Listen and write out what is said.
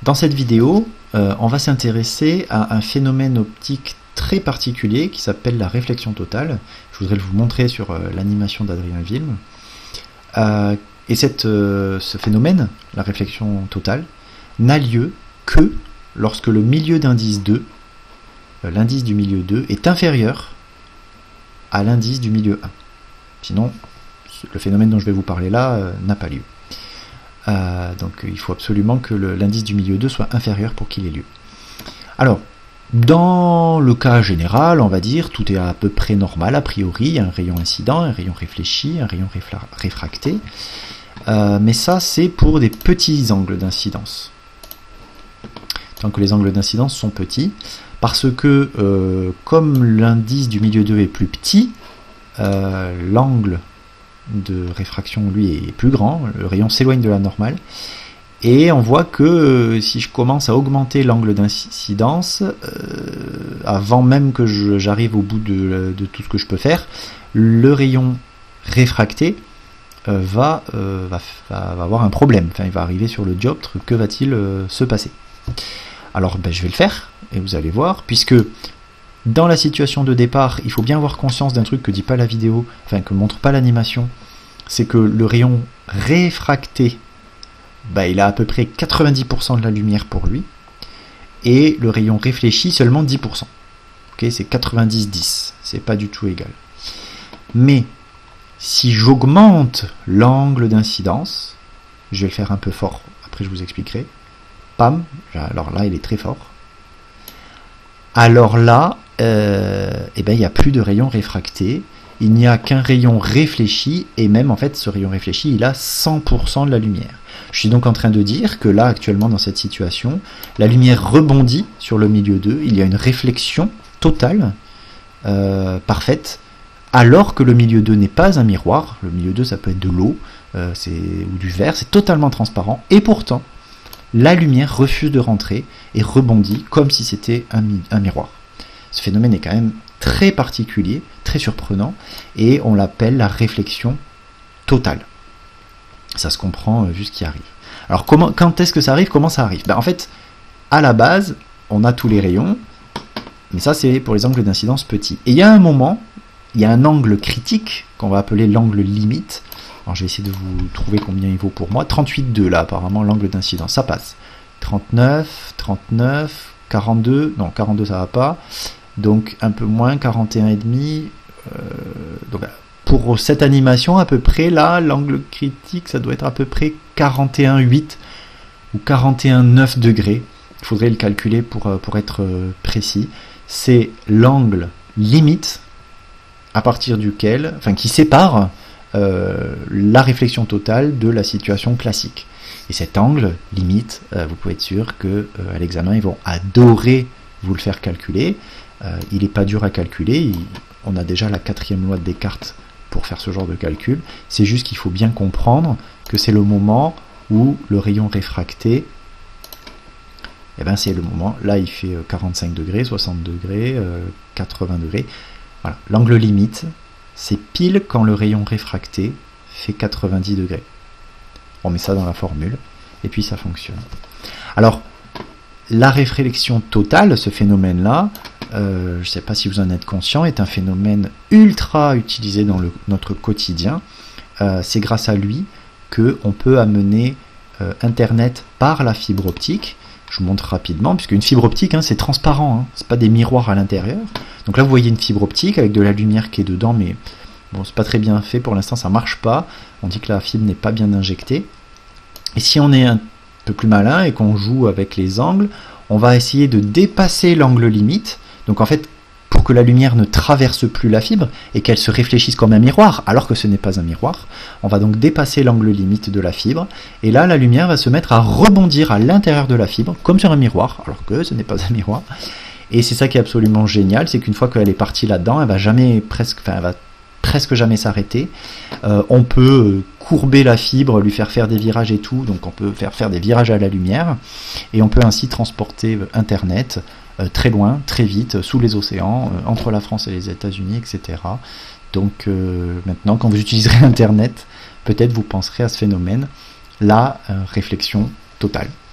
Dans cette vidéo, on va s'intéresser à un phénomène optique très particulier qui s'appelle la réflexion totale. Je voudrais vous montrer sur l'animation d'Adrien Wilm. Et ce phénomène, la réflexion totale, n'a lieu que lorsque le milieu d'indice 2, l'indice du milieu 2, est inférieur à l'indice du milieu 1. Sinon, le phénomène dont je vais vous parler là n'a pas lieu. Donc il faut absolument que l'indice du milieu 2 soit inférieur pour qu'il ait lieu. Alors, dans le cas général, on va dire, tout est à peu près normal, a priori, il y a un rayon incident, un rayon réfléchi, un rayon réfracté, mais ça c'est pour des petits angles d'incidence. Tant que les angles d'incidence sont petits, parce que comme l'indice du milieu 2 est plus petit, l'angle de réfraction lui est plus grand, le rayon s'éloigne de la normale, et on voit que si je commence à augmenter l'angle d'incidence, avant même que j'arrive au bout de tout ce que je peux faire, le rayon réfracté va avoir un problème, enfin il va arriver sur le dioptre, que va-t-il se passer? Alors je vais le faire, et vous allez voir, puisque dans la situation de départ, il faut bien avoir conscience d'un truc que dit pas la vidéo, enfin que montre pas l'animation, c'est que le rayon réfracté, il a à peu près 90% de la lumière pour lui, et le rayon réfléchi seulement 10%. Okay, c'est 90-10, c'est pas du tout égal. Mais si j'augmente l'angle d'incidence, je vais le faire un peu fort, après je vous expliquerai, pam, alors là il est très fort, alors là, il n'y a plus de rayon réfracté, il n'y a qu'un rayon réfléchi, et même en fait ce rayon réfléchi il a 100% de la lumière. Je suis donc en train de dire que là actuellement dans cette situation, la lumière rebondit sur le milieu 2, il y a une réflexion totale, parfaite, alors que le milieu 2 n'est pas un miroir. Le milieu 2 ça peut être de l'eau ou du verre, c'est totalement transparent, et pourtant la lumière refuse de rentrer et rebondit comme si c'était un miroir. Ce phénomène est quand même très particulier, très surprenant, et on l'appelle la réflexion totale. Ça se comprend vu ce qui arrive. Alors quand est-ce que ça arrive? Comment ça arrive? En fait, à la base, on a tous les rayons, mais ça c'est pour les angles d'incidence petits. Et il y a un moment, il y a un angle critique, qu'on va appeler l'angle limite. Alors je vais essayer de vous trouver combien il vaut pour moi. 38,2 là apparemment l'angle d'incidence, ça passe. 39, 39, 42, non 42 ça va pas. Donc un peu moins, 41,5. Donc pour cette animation à peu près là, l'angle critique ça doit être à peu près 41,8 ou 41,9 degrés. Il faudrait le calculer pour être précis. C'est l'angle limite à partir duquel, qui sépare la réflexion totale de la situation classique. Et cet angle limite, vous pouvez être sûr que à l'examen ils vont adorer vous le faire calculer. Il n'est pas dur à calculer, on a déjà la 4e loi de Descartes pour faire ce genre de calcul. C'est juste qu'il faut bien comprendre que c'est le moment où le rayon réfracté, c'est le moment, là il fait 45 degrés, 60 degrés, 80 degrés. Voilà, l'angle limite, c'est pile quand le rayon réfracté fait 90 degrés. On met ça dans la formule, et puis ça fonctionne. Alors, la réflexion totale, ce phénomène-là, je ne sais pas si vous en êtes conscient, est un phénomène ultra utilisé dans notre quotidien. C'est grâce à lui qu'on peut amener Internet par la fibre optique. Je vous montre rapidement, puisque une fibre optique, c'est transparent, c'est pas des miroirs à l'intérieur. Donc là, vous voyez une fibre optique avec de la lumière qui est dedans, mais bon, c'est pas très bien fait. Pour l'instant, ça marche pas. On dit que la fibre n'est pas bien injectée. Et si on est un peu plus malin et qu'on joue avec les angles, on va essayer de dépasser l'angle limite. Donc en fait, pour que la lumière ne traverse plus la fibre et qu'elle se réfléchisse comme un miroir, alors que ce n'est pas un miroir, on va donc dépasser l'angle limite de la fibre, et là la lumière va se mettre à rebondir à l'intérieur de la fibre, comme sur un miroir, alors que ce n'est pas un miroir. Et c'est ça qui est absolument génial, c'est qu'une fois qu'elle est partie là-dedans, elle va presque jamais s'arrêter. On peut courber la fibre, lui faire faire des virages et tout, donc on peut faire des virages à la lumière, et on peut ainsi transporter Internet très loin, très vite, sous les océans, entre la France et les États-Unis, etc. Donc maintenant, quand vous utiliserez Internet, peut-être vous penserez à ce phénomène, la réflexion totale.